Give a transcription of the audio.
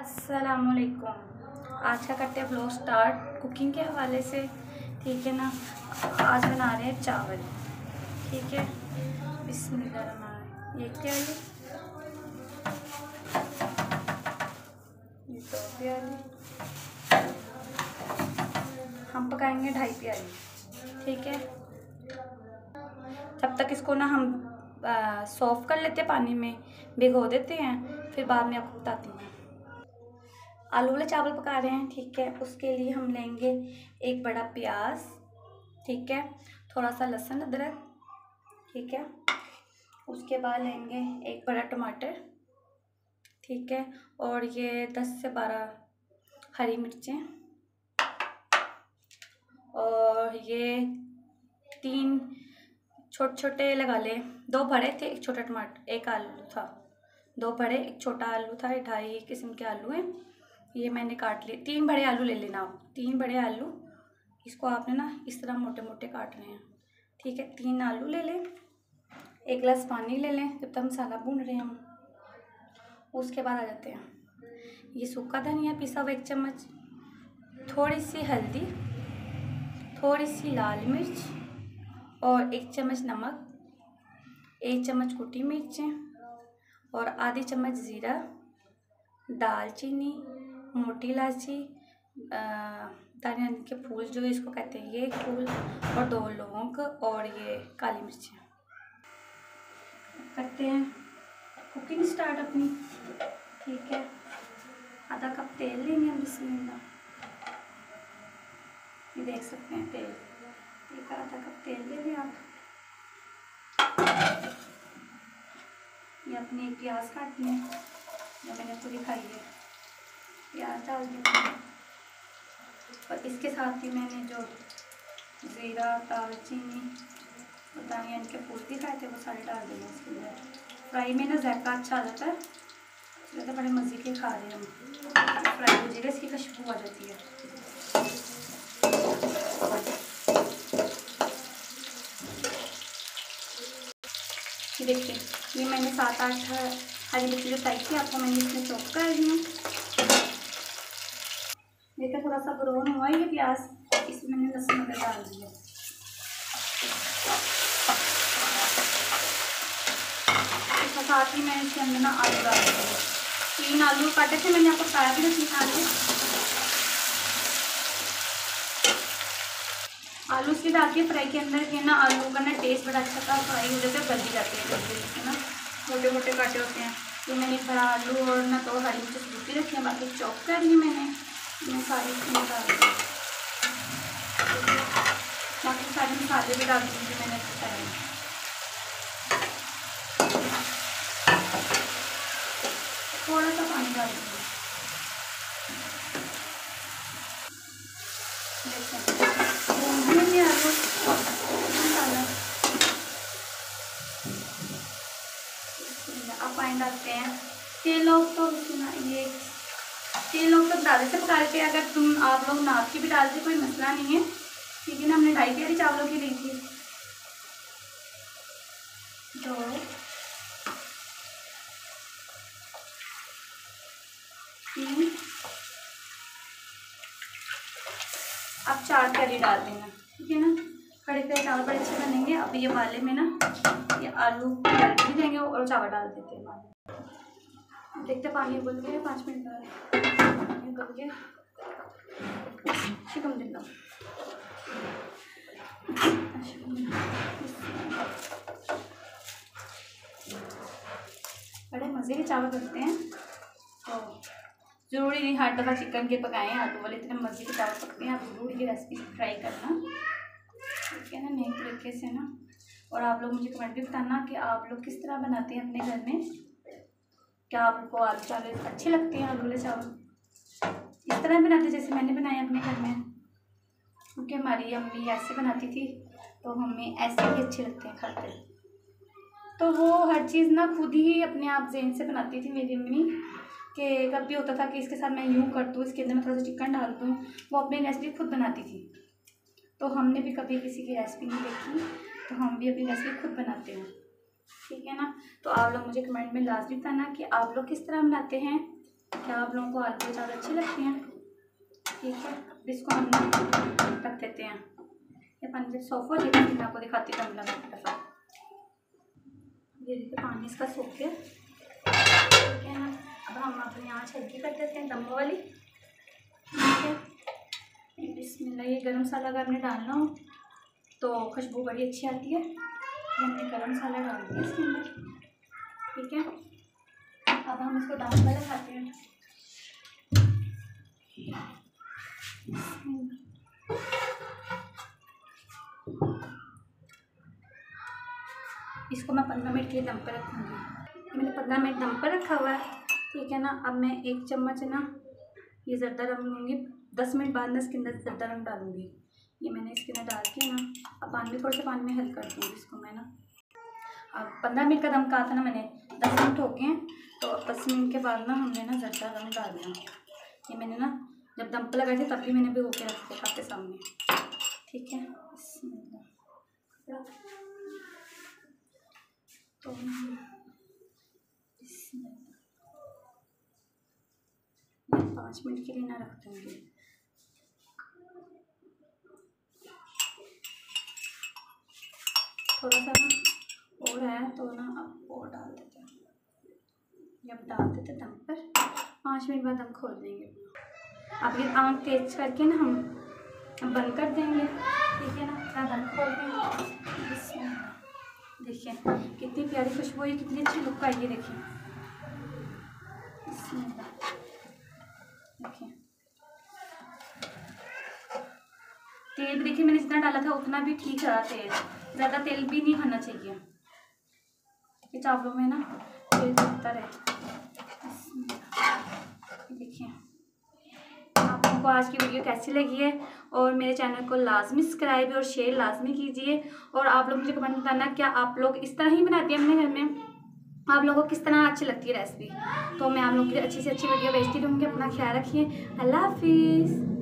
अस्सलामुअलैकुम। आज का करते हैं व्लॉग स्टार्ट कुकिंग के हवाले से। ठीक है ना। आज बना रहे हैं चावल। ठीक है, बिस्मिल्लाह। ये क्या है? ये 2 प्याली। हम पकाएंगे 2.5 प्याली। ठीक है, तब तक इसको ना हम सॉफ़ कर लेते हैं, पानी में भिगो देते हैं, फिर बाद में आपको बताती हूँ। आलू वाले चावल पका रहे हैं। ठीक है, उसके लिए हम लेंगे 1 बड़ा प्याज। ठीक है, थोड़ा सा लहसुन अदरक। ठीक है, उसके बाद लेंगे 1 बड़ा टमाटर। ठीक है, और ये 10 से 12 हरी मिर्चें, और ये 3 छोटे छोटे लगा ले। 2 बड़े थे, 1 छोटा टमाटर, 1 आलू था। 2 बड़े, 1 छोटा आलू था। 2.5 किस्म के आलू हैं। ये मैंने काट लिए। 3 बड़े आलू ले लेना आप। 3 बड़े आलू, इसको आपने ना इस तरह मोटे मोटे काटने हैं। ठीक है, 3 आलू ले लें। 1 गिलास पानी ले लें जब तक मसाला भून रहे हैं हम। उसके बाद आ जाते हैं, ये सूखा धनिया पिसा हुआ 1 चम्मच, थोड़ी सी हल्दी, थोड़ी सी लाल मिर्च, और 1 चम्मच नमक, 1 चम्मच कुटी मिर्चें, और आधी चम्मच ज़ीरा, दालचीनी, मोटी इलायची, धनिया के फूल जो इसको कहते हैं, ये फूल, और 2 लौंग, और ये काली मिर्चें। करते हैं कुकिंग स्टार्ट अपनी। ठीक है, आधा कप तेल लेंगे हम। बिस्मिल्लाह। ये देख सकते हैं तेल, एक आधा कप तेल ले लें आप। ये अपनी प्याज काटनी है, जो मैंने पूरी खाई है। प्याज डाल देंगे, और इसके साथ ही मैंने जो ज़ीरा, दालचीनी और धनिया के फूल भी खाए थे, वो सारे डाल देंगे इसके अंदर। फ्राई में ना जायका अच्छा आ जाता है, तो बड़े मज़े के खा रहे हैं हम। फ्राई हो जाएगा, इसकी खुशबू आ जाती है। देखिए, ये मैंने 7-8 हरी मिर्ची जो फ्राई थी, आपको मैंने इसमें चॉप कर दी है। देखिए, थोड़ा सा ब्राउन हुआ है ये प्याज, इसमें मैंने लहसुन अदरक डाल दिया। इसके साथ ही मैं इसके अंदर ना आलू डाल दूँगी। 3 आलू काटे थे मैंने, आपको बताया भी 3 आलू इसलिए डाल के फ्राई के अंदर के ना, आलू का ना टेस्ट बड़ा अच्छा था, फ्राई हो जाते हैं, गल भी जाते हैं जल्दी से ना, मोटे मोटे काटे होते हैं। तो मैंने बड़ा आलू और ना 2 हरी मिर्च सूखी रखी हैं, बाकी चॉप कर ली मैंने सारी इसमें डाल दी। बाकी सारे मसाले भी डाल दूँगी मैंने बताया। थोड़ा सा पानी डाल दूँगी। अब पानी डालते हैं। 3 लोग तो ये 3 लोग तो दाल से पका लेते हैं। अगर आप लोग नाप की भी डालते, कोई मसला नहीं है। ठीक है ना, हमने 2.5 प्याली चावलों की ली थी। 2, 3, अब 4 प्याली डाल देना। ठीक है ना, खड़े खड़े चावल बड़े अच्छे बनेंगे। अब ये वाले में ना ये आलू डाल भी देंगे और चावल डाल देते हैं। देखते पानी उबल गया, 5 मिनट बाद उबल गया। शिकम दिल्ला बड़े मज़े के चावल बनते हैं। तो ज़रूरी नहीं हर दफ़ा चिकन के पकाएं, आलू वाले इतने मज़े के चावल पकते हैं। आप ज़रूर ये रेसिपी ट्राई करना। ठीक है ना, नए तरीके से ना। और आप लोग मुझे कमेंट भी बताना कि आप लोग किस तरह बनाते हैं अपने घर में। क्या आपको आलू चावल अच्छे लगते हैं? आलू वाले चावल इस तरह बनाते जैसे मैंने बनाए अपने घर में, क्योंकि हमारी अम्मी ऐसे बनाती थी, तो हमें ऐसे ही अच्छे लगते हैं खाते। तो वो हर चीज़ ना खुद ही अपने आप ज़हन से बनाती थी मेरी अम्मी, कि कभी होता था कि इसके साथ मैं यूँ कर दूँ, इसके अंदर मैं थोड़ा सा चिकन डाल दूँ। वो अपनी रेसिपी खुद बनाती थी, तो हमने भी कभी किसी की रेसिपी नहीं देखी, तो हम भी अपनी रेसिपी खुद बनाते हैं। ठीक है ना, तो आप लोग मुझे कमेंट में लाजमी बताना कि आप लोग किस तरह बनाते हैं। क्या आप लोगों को आलू ज़्यादा अच्छी लगती हैं? ठीक है, अब इसको हम रख देते हैं। ये पानी जब सॉफ्ट हो जाएगा फिर मैं आपको दिखाती हूँ दम लगा के दफ़ा। ये देखिए पानी इसका सूख गया, ठीक है ना। अब हम अपनी आँच हल्की कर देते हैं दम वाली, ठीक है। बिस्मिल्लाह। ये गरम मसाला अगर हमने डालना हो तो खुशबू बड़ी अच्छी आती है। हमने गरम मसाला डाल दिया इसके अंदर, ठीक है। अब हम इसको दम पर लगाते हैं। इसको मैं 15 मिनट के लिए दम पर रखूँगी। मैंने 15 मिनट दम पर रखा हुआ है, ठीक है ना। अब मैं 1 चम्मच ना ये ज़रदा रंग लूँगी। 10 मिनट बाद मैं इसके अंदर ज़रदा रंग डालूँगी। ये मैंने इसके अंदर डाल के ना अब पानी में थोड़े से पानी में हल कर दूँगी इसको मैं ना। अब 15 मिनट का दम कहा था ना मैंने, 10 मिनट हो गए हैं। तो 10 मिनट के बाद ना हमने ना ज़रदा रंग डालना। ये मैंने ना जब दम पर लगाए थे तब भी मैंने भिगो के रख दिया आपके सामने, ठीक है। तो 5 मिनट के लिए ना रख दूँगी। थोड़ा सा ना और है तो ना अब और डाल देते हैं। जब डाल देते दम पर 5 मिनट बाद हम खोल देंगे। अब ये आँख तेज करके ना हम बंद कर देंगे, ठीक है ना। अपना दम खोल देंगे। इसमें देखिए कितनी प्यारी खुशबू है, कितनी अच्छी लुक आई है। देखिए देखिए तेल भी देखिए मैंने जितना डाला था उतना भी ठीक रहा तेल, ज़्यादा तेल भी नहीं खाना चाहिए कि चावलों में ना तेल लगता रहे। देखिए आप लोगों को आज की वीडियो कैसी लगी है और मेरे चैनल को लाजमी सब्सक्राइब और शेयर लाजमी कीजिए। और आप लोग मुझे कमेंट बताना क्या आप लोग इस तरह ही बनाते हैं अपने घर में, आप लोगों को किस तरह अच्छी लगती है रेसिपी। तो मैं आप लोगों के लिए अच्छी से अच्छी वीडियो भेजती रहूँगी। अपना ख्याल रखिए। अल्लाह हाफिज़।